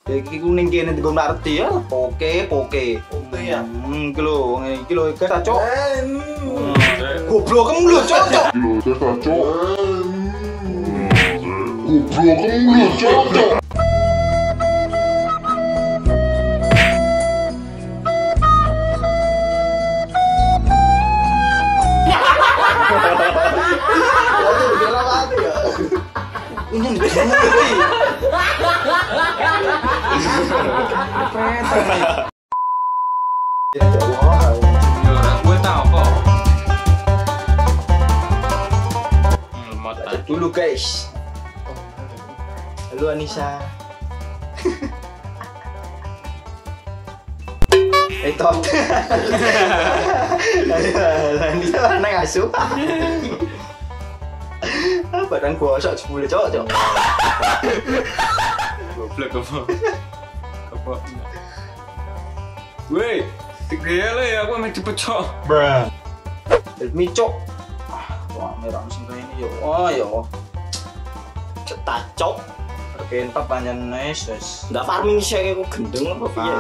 Iki kuning kene digo ngerti ya, poke. ya. Iki lho, iki lho guys, cok. Goblok kamu lho, cok. Ini ngerti. Gue tahu kok. Lemot Dulu guys. Halo Anissa. Top. Anissa mana ngasuh? Badan gosok 10 cok. Goblok apa? Weh, tigele ya aku main dipecok. Helmi cok. Wah, merah mesin kayak ini yo. Oh yo. Cetak cok. Pentak panjang nice guys. Nggak farming sih kayak aku gendeng apa piye?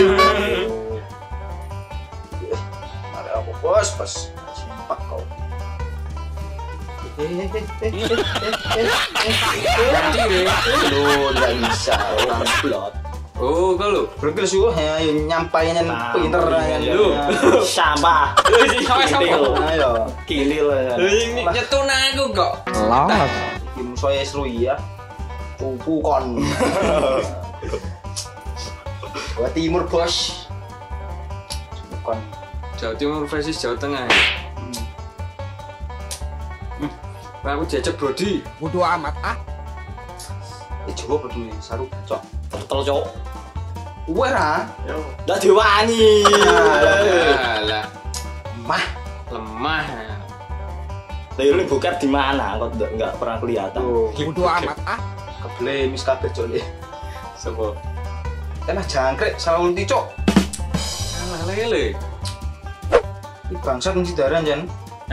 Ada apa bos? Simpak kau. Lu nggak bisa orang slot. Oh, kalau Berarti suhu ya nyampainya pinter lu Sampah. Ayo. Kilil. ini nyetun aku kok. Tim saya seru ya. Cupu kon. Jawa Timur bos. Cupu kon. Jawa Timur versus Jawa Tengah. Aku jajak Brody. Bodoh amat ah. Jawa peduli saru cok. Betul cok. Wera. Udah diwangi. Alah, lemah. Lalu lu buka di mana? Kok nggak pernah kelihatan? Bodoh amat ah. Keble mis kabeh cok le. Sopo? Tanah jangkrik salah ulti cok. Alah lele. Ini bangsat ngisi daran jan.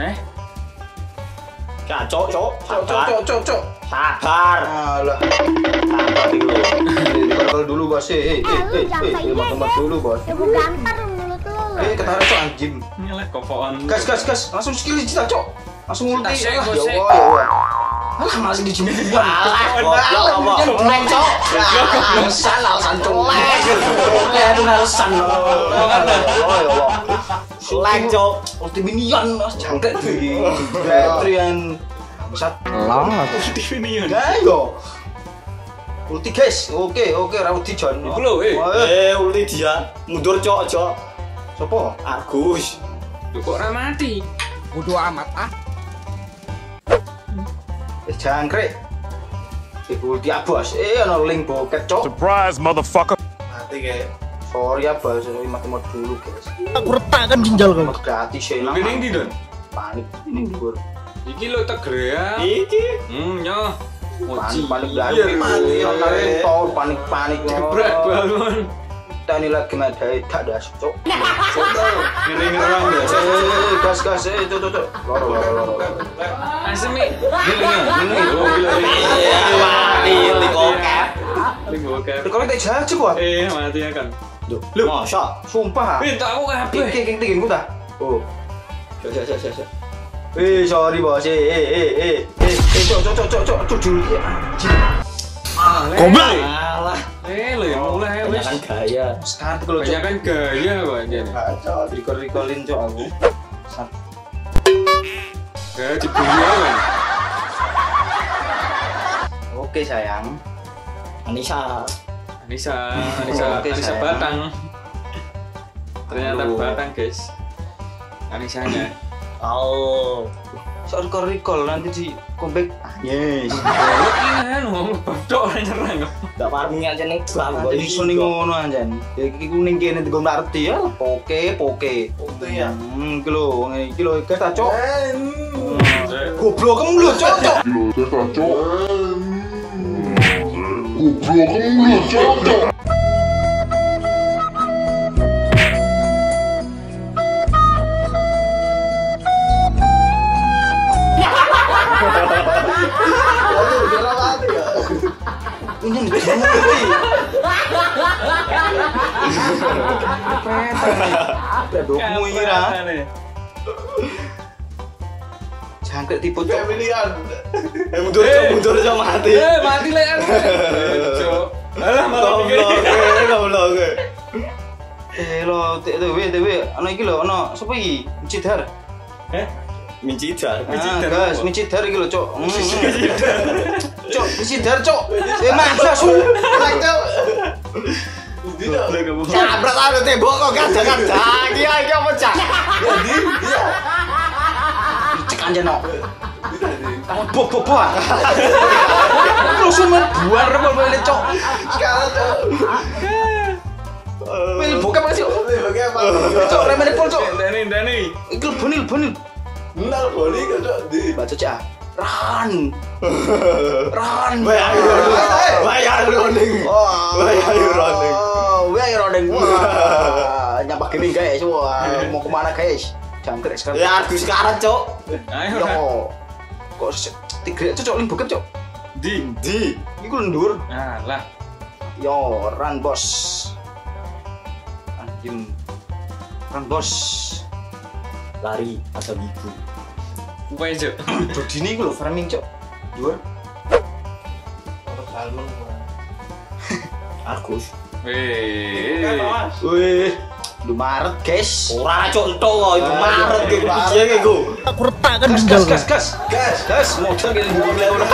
Cok. Cok. Sabar. Alah. Sabar dulu. Kalau dulu bos, tempat dulu bos. Ya gue gampar mulut lu. Ketarik cok anjing. Nyelek kopokan. Gas, langsung skill cita cok. Langsung ulti. Tasik, Alah, gosek. ya Allah. Alah masih dijemur. Alah, goblok apa? Leng cok. Alasan cok. Kayak alasan. Leng cok. Ulti minion, jangkrik tuh. Batrian. Bangsat. Ulti minion. Ayo. Ulti guys. Oke, rawuh Jon. Iku lho, Ulti dia. Mundur cok. Sopo? Argus. Lho kok ora mati? Bodoh amat ah. Jangkrik. Ulti abos. Ono link boket cok. Surprise, motherfucker. Mati kayak. Sorry ya bos, mati mod dulu guys. Aku retakkan ginjal kamu. Mod gratis ya. Lho ning ndi, Don? Panik ini dhuwur. Iki lho tegreak. Iki. Nyoh. Panik dari panik Gebrak bangun. Tani lagi madai tak ada cok. Piring orang biasa. Gas cok. Loro. Asem nih. Ini kokep. Kalau kita jahat gua. Mati ya kan. Lu masa? Sumpah. Minta aku kabeh. Tingin gua dah. Oh. Sorry bos. Cok dulu. Goblok. Alah. Lele mulai wis. Banyakan gaya. Sekarang kalau Banyak kan gaya kok anjene. cok, recallin cok aku. Gaya dibully kan. Oke sayang. Anissa Anissa sayang. Batang. Ternyata Aduh. Batang, guys. Anissanya. Oh. Soal recall nanti di comeback. Yes. Kan ngomong badok nyerang. Enggak farming aja nih bang. Iso ning ngono anjen. Iki kuning kene digo ngerti ya, poke. ya. Iki lho gas ta cok. Goblok kamu lho cok. Ini ngerti. Dokmu iki ra. Jangkrik tipu cok. Pilihan. Mundur cok mati. Mati lek aku. Cok. Alah malah mikir. Goblok. Lo TW ana iki lho ana sapa iki? Cidar. Mincidar. Gas, Micidar iki lho, Cok. Cok, Micidar, Cok. Masa su. Cok. Cabrat ada tembok kok kadang-kadang. Iki apa cak? Cek aja no. Bobo. Lu sumen buar repel Cok. Sekarang cok. Wil bokep apa sih? Cok, remene pol, Cok. Dani. Iki leboni. Nal boli kan cok di. Baca cak. Ran. Bayar running. Wah, nyampak gini guys. Wah, mau kemana guys? Jangkrik sekarang. Ya aku sekarang cok. Ayo. Yo. Kok tiga cok ling bokep cok. Di. Iku lendur. Alah. Yo, run bos. Anjing. Run bos. Lari asal ibu. Upaya cok. Dodini iku lho farming cok. Dhuwur. Agus. Weh. Lu Maret guys. Ora cok entok kok itu Maret ki piye ki ku. Aku retakkan ginjal kau. Gas. Motor gini mulai udah.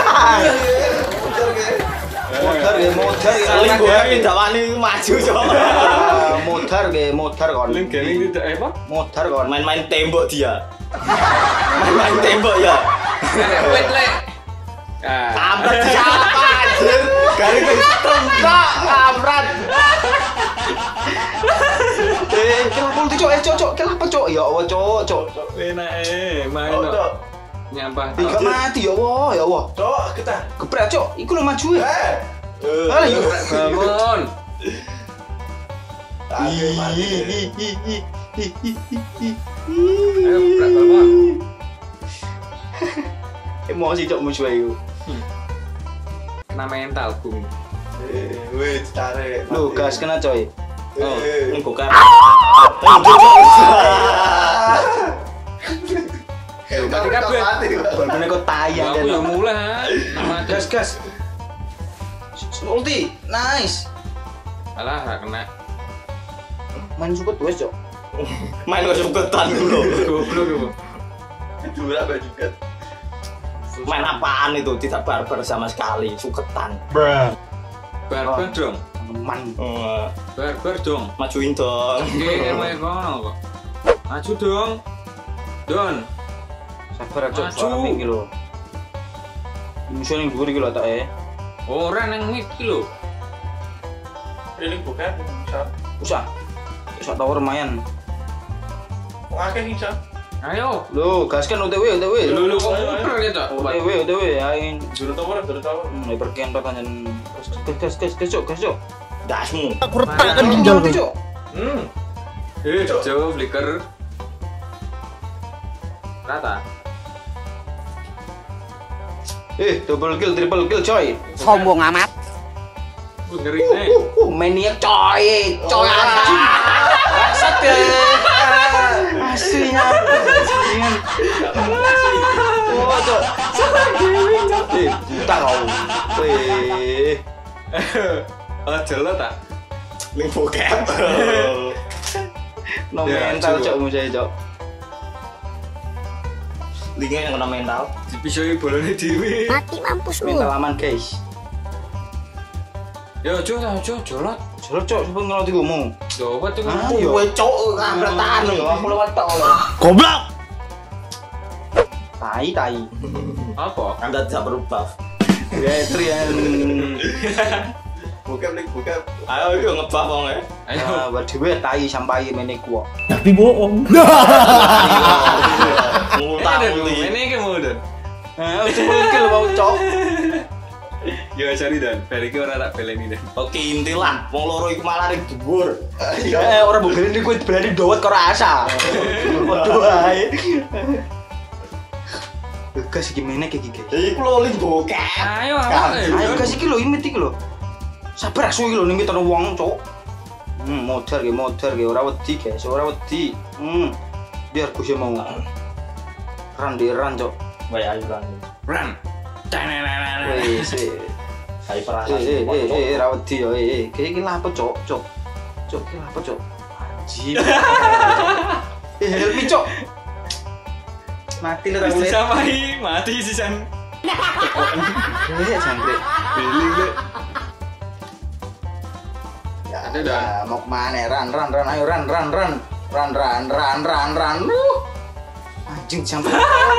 Motor. Saling goreng ndak wani maju cok. Motor kon. Link gaming itu apa? Motor kon. Main-main tembok dia. Main tembok ya. Lek. Kamrat siapa anjir? Kali kehitung kok kamrat. Kenapa lu cok? Kenapa cok? Ya Allah cok. Enak main. Nyampah. Tiga mati ya Allah. Cok, kita. Kepret cok. Iku lo maju ya. Ayo. Bangun. Ayo kepret bangun. Emosi cok musuh ayo. Kena mental bung. Wih, tarik. Lu gas kena coy. Oh, Ini bukan. mati kabeh. Balbone kok tayang Aku ya dan. mulai. Gas. Ulti. Nice. Alah, gak kena. Main support wes cok. Main kok suketan dulu. Goblok aku. Jurah juga. Main apaan itu? Tidak barbar sama sekali, suketan. Barbar dong. Man. Barbar dong. Majuin dong. Oke, emang kono kok. Maju dong. Don. Sabar cok. Maju. Farming iki lho. Musuh ning dhuwur iki lho tak Ora nang iki lho. Ini bukan. Usah tower lumayan. Akeh bisa. Ayo. Lo gaskan OTW. Lu kok muter ya, Cok? OTW ain. Juru tower. Perkentot anjen. Gas cok. Dasmu. Aku retakkan ginjal kau. Cok. Jauh flicker. Rata. Double kill, triple kill coy. Sombong amat. Ngeri nih. Maniac coy anjing. Bangsat ya. Aslinya. Oh, cok. Buta kau. Weh. Jelo tak? Link bokep. No Ya, mental coba. cok musuhnya cok. Linknya yang kena mental. Dipisoi bolone dhewe. Mati mampus lu. Mental aman guys. Yo, jolot. Jero cok sebelum ngeloti ngomong. Coba tuh. Ayo. Kowe cok kamretan lho. Aku lewat tok. Goblok. Tai. Apa? Anda tidak perlu buff. Ya Trian. Bokep. Ayo itu ngebuff wong e. Ayo. Dhewe tai sampai mene ku. Tapi bohong. Ngutang-uti. Ini iki mudun. Triple kill mau cok. Yo cari dan, balik ora tak beleni dan. Oke intilah, wong loro iku malah ring dhuwur. Ora mbok ini kuwi berani dowet karo asa. Waduh ae. Gas iki meneh iki guys. Iku lho link bokep. Ayo, Ayo gas iki lho imit iki lho. Sabar asu iki lho nimit ana wong cok. Modar ge ora wedi guys, ora wedi. Biar Gus mau. Ran cok. Wae ayo kan. Run. Wis. Kayak perasaan. Ora wedi yo. Iki lapo cok. Cok iki lapo cok. Anjir. Helmi cok. Mati lo Wis tak disamai, mati sisan. jangkrik. Beli le. Ya, Ada dah. mau kemana? Ran, ayo ran. Anjing sampai.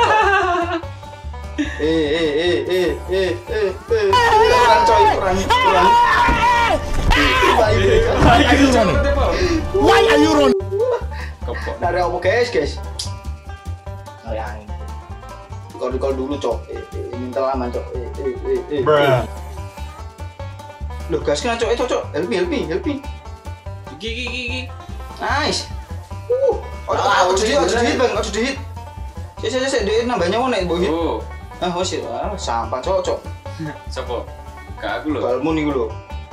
Ran coy, ran. Why are you run? Kepok. Dari apa guys? Yang Recall dulu cok. Minta lama cok. Loh gas kena cok, itu cok. Help me. Gigi. Nice. Ojo dihit bang, ojo dihit. Sik, dia nambah nyawa nek mbok hit. Oh, Wes sampah cok. siapa? Kak aku lho. Balmu niku lho.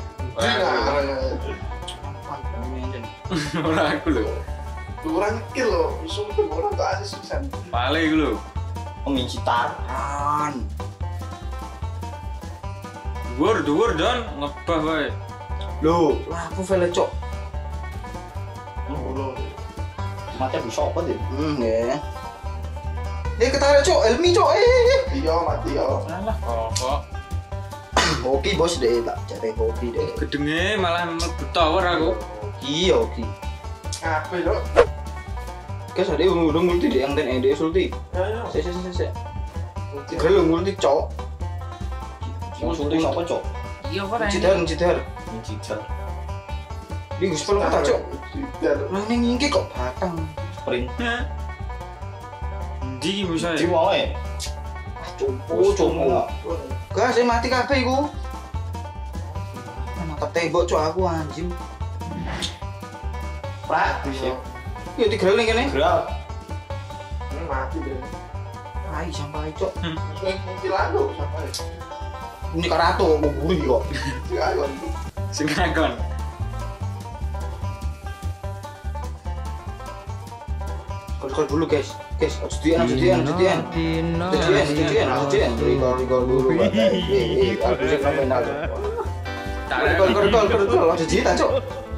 Ora aku lho. Kurang kill loh, musuh itu orang tak asik sisan. Pale iku lho. pemincitar. Ran. Dhuwur don ngebah wae. Loh, lah aku vele cok. Mati bisa apa deh? Ya. Ketarik cok, Elmi cok. Iya mati ya. Alah kok. Hoki bos deh, tak cari hoki deh. Gedenge malah mlebu tower aku. Iya hoki. Apa yo? Guys, ada udah multi deh yang ten ede sulti. Ya. Saya. Tiga lu multi cok. Maksudnya siapa cok? Iya kok Cidar. Pemincitar. Di gus peluk tak cok. Tidak. Lah ning ngiki kok batang. Sprint. Ndi bisa Di ya? wae. Cumpu. Gas mati kabeh iku. Natap tembok cok aku anjing. Praktis ya. Ya digeling kene. Gerak. Ini mati deh. Ai sampai cok. Mungkin lalu sampai. Ini karato mau buri kok. Ayo. Sing ngakon. Recall dulu guys. Guys, aja dian. Recall dulu. Aku sih fenomenal. Recall. Aja dian cok.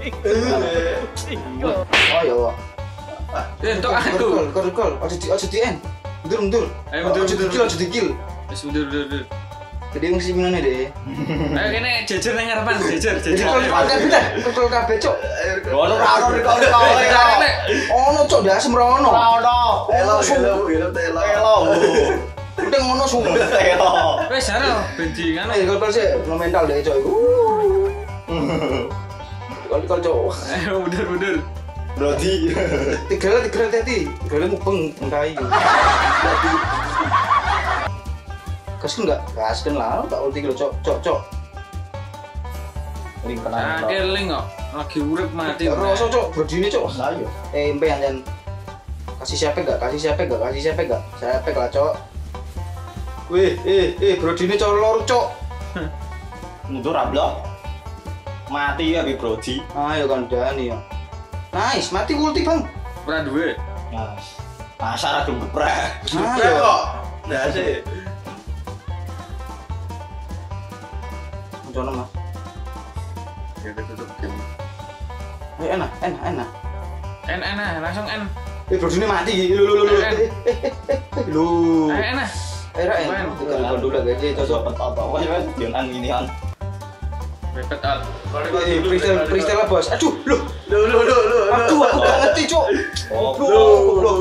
Oh ya. Entuk aku. Recall. Aja dian. Mundur. Ayo mundur. Aja dikil. Wis mundur. Jadi mesti minone deh. Ayo kene jejer nang ngarepan, jejer. Recall kabeh cok. Ono recall. Ono cok dasem rono. Hello. Udah ngono sumpah. Wis jare bendi ngono. Recall sih mental deh cok. Recall cok. Ayo mundur. Brody. Tiga tadi mupeng entai. Kasih enggak? Kasih lah, tak ulti kilo cok. Ring kena. Keling kok lagi urip mati. Rasa cok, berdini cok. Lah yo. Empe anjan. Kasih siapa enggak? Siapa lah cok. Wih, berdini cok lor cok. Mundur ablok. Mati ya bi Brody. Ayo kan Dani ya. Nice, mati ulti bang. Ora duwe. Mas. Pasar aku geprek. Ayo. kok. Nah sih. Jono mas. Ya tutup game. Ayo enak. N langsung N. Berdini mati. Lu. Ayo N. Era Recall dulu guys, cocok. Apa wae jangan ginian. Repet out. Freestyle lah bos. Aduh, lu. Aduh, aku gak ngerti cok. Goblok.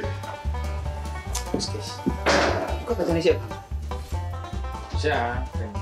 Kok katanya siapa? Bisa.